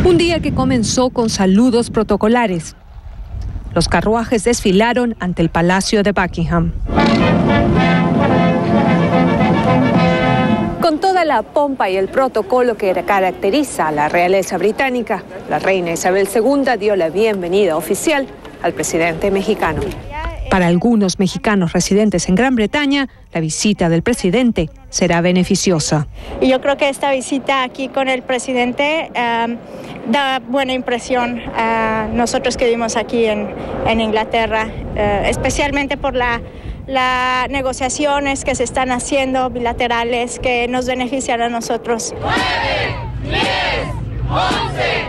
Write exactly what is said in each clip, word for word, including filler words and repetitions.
Un día que comenzó con saludos protocolares. Los carruajes desfilaron ante el Palacio de Buckingham. Con toda la pompa y el protocolo que caracteriza a la realeza británica, la reina Isabel segunda dio la bienvenida oficial al presidente mexicano. Para algunos mexicanos residentes en Gran Bretaña, la visita del presidente será beneficiosa. Y yo creo que esta visita aquí con el presidente um, da buena impresión a nosotros que vivimos aquí en, en Inglaterra, uh, especialmente por la las negociaciones que se están haciendo bilaterales que nos benefician a nosotros. nueve, diez, once,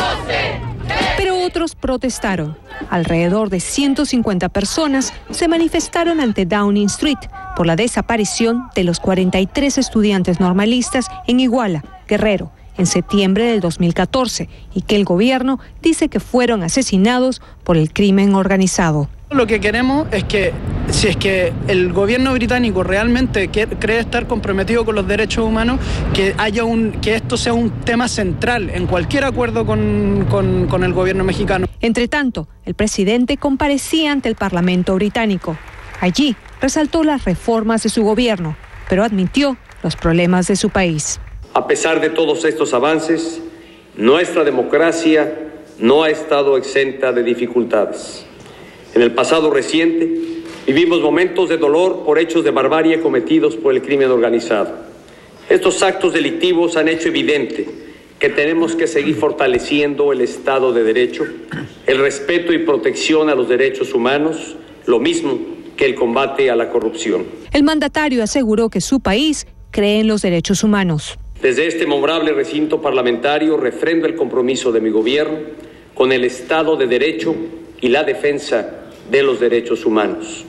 doce, Pero otros protestaron. Alrededor de ciento cincuenta personas se manifestaron ante Downing Street por la desaparición de los cuarenta y tres estudiantes normalistas en Iguala, Guerrero, en septiembre del dos mil catorce, y que el gobierno dice que fueron asesinados por el crimen organizado. Lo que queremos es que, si es que el gobierno británico realmente cree estar comprometido con los derechos humanos, que haya un, que esto sea un tema central en cualquier acuerdo con, con, con el gobierno mexicano. Entre tanto, el presidente comparecía ante el Parlamento británico. Allí resaltó las reformas de su gobierno, pero admitió los problemas de su país. A pesar de todos estos avances, nuestra democracia no ha estado exenta de dificultades. En el pasado reciente, vivimos momentos de dolor por hechos de barbarie cometidos por el crimen organizado. Estos actos delictivos han hecho evidente que tenemos que seguir fortaleciendo el Estado de Derecho, el respeto y protección a los derechos humanos, lo mismo que el combate a la corrupción. El mandatario aseguró que su país cree en los derechos humanos. Desde este memorable recinto parlamentario refrendo el compromiso de mi gobierno con el Estado de Derecho y la defensa de los derechos humanos.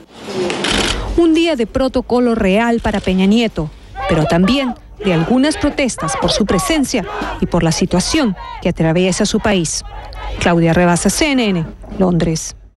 Un día de protocolo real para Peña Nieto, pero también de algunas protestas por su presencia y por la situación que atraviesa su país. Claudia Rebasa, C N N, Londres.